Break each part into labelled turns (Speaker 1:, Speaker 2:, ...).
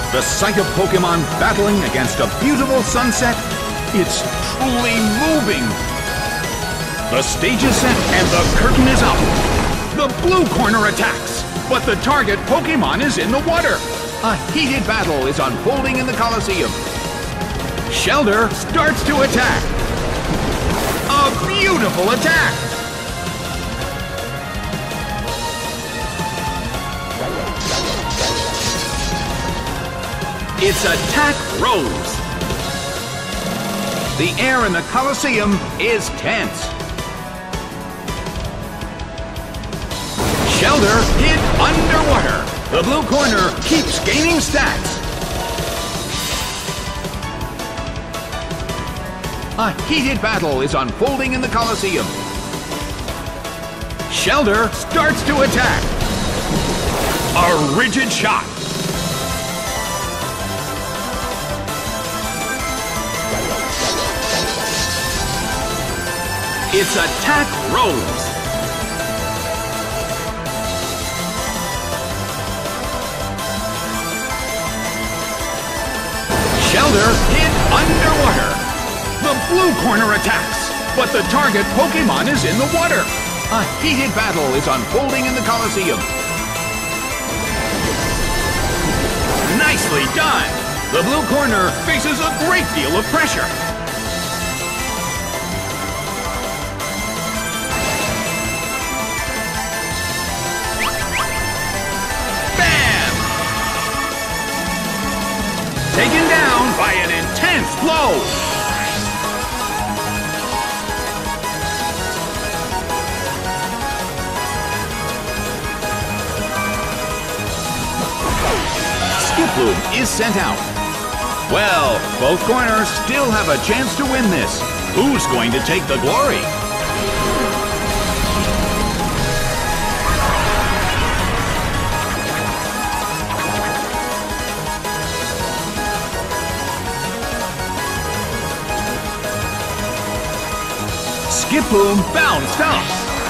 Speaker 1: The sight of Pokemon battling against a beautiful sunset, it's truly moving. The stage is set and the curtain is up. The blue corner attacks, but the target Pokemon is in the water. A heated battle is unfolding in the Colosseum. Shellder starts to attack. A beautiful attack! Its attack rose. The air in the Colosseum is tense. Shellder hid underwater. The blue corner keeps gaining stats. A heated battle is unfolding in the Colosseum. Shellder starts to attack. A rigid shot. Its attack rose. Shellder hid underwater. The blue corner attacks, but the target Pokemon is in the water. A heated battle is unfolding in the Colosseum. Nicely done! The blue corner faces a great deal of pressure. Taken down by an intense blow. Skiploom is sent out. Well, both corners still have a chance to win this. Who's going to take the glory? Skiploom bounced up.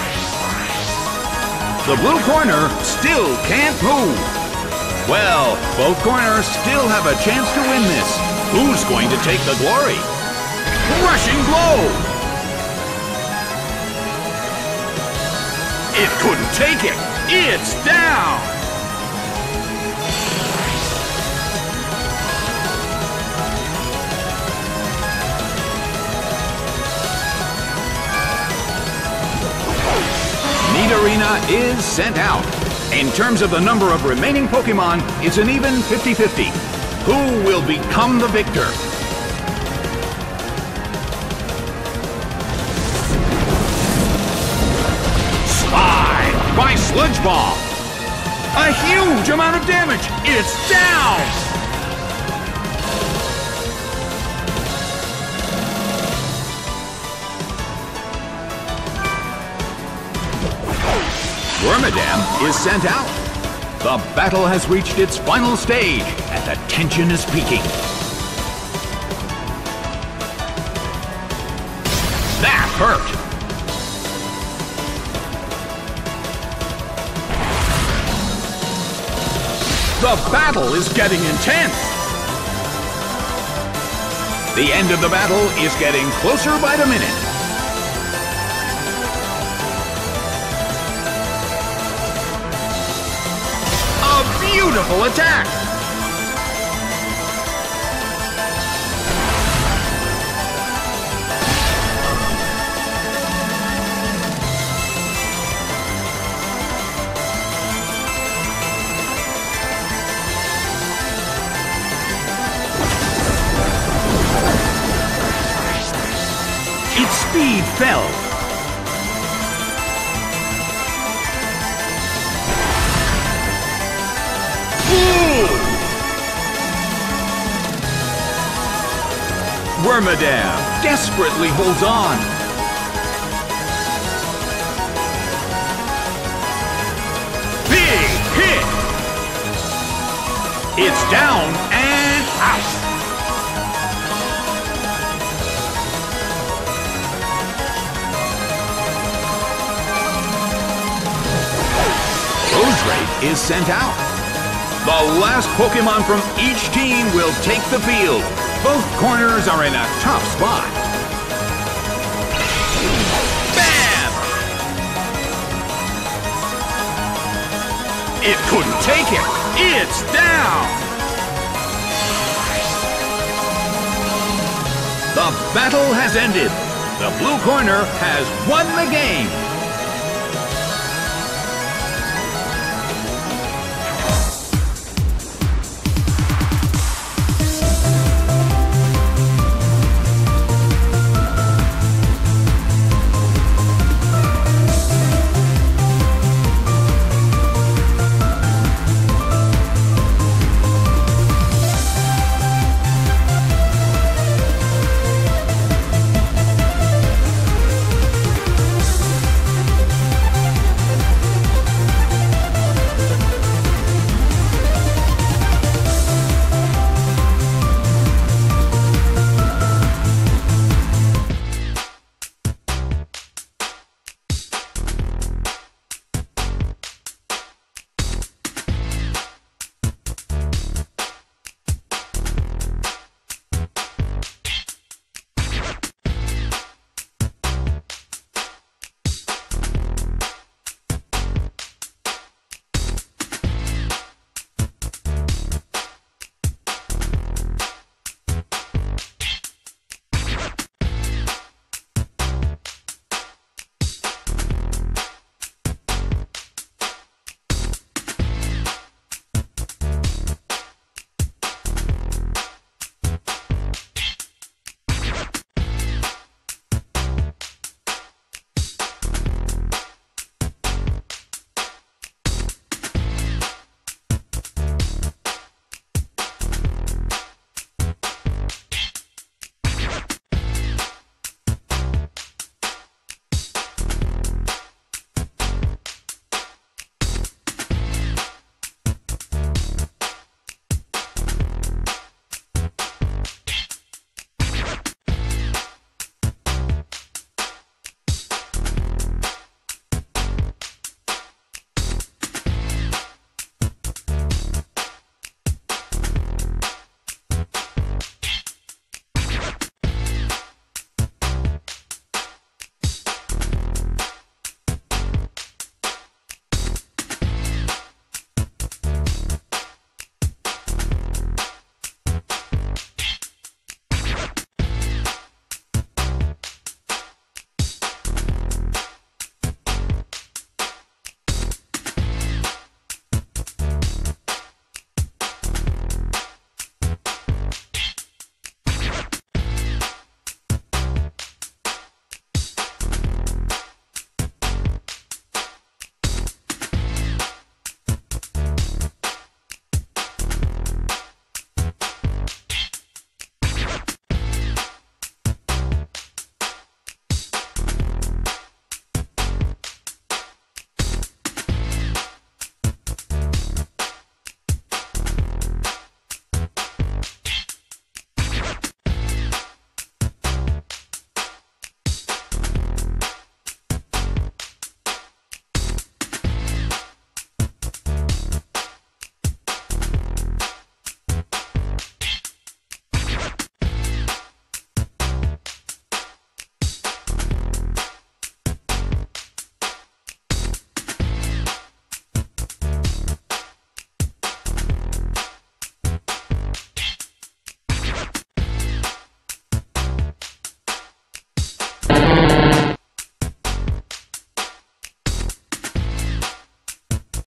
Speaker 1: The blue corner still can't move. Well, both corners still have a chance to win this. Who's going to take the glory? Rushing blow! It couldn't take it. It's down! Nidorina is sent out. In terms of the number of remaining Pokemon, it's an even 50-50. Who will become the victor? Slide by Sludge Bomb. A huge amount of damage. It's down. Wormadam is sent out. The battle has reached its final stage, and the tension is peaking. That hurt! The battle is getting intense! The end of the battle is getting closer by the minute. Beautiful attack! Its speed fell. Wormadam desperately holds on. Big hit! It's down and out. Roserade is sent out. The last Pokemon from each team will take the field. Both corners are in a tough spot. Bam! It couldn't take it. It's down. The battle has ended. The blue corner has won the game.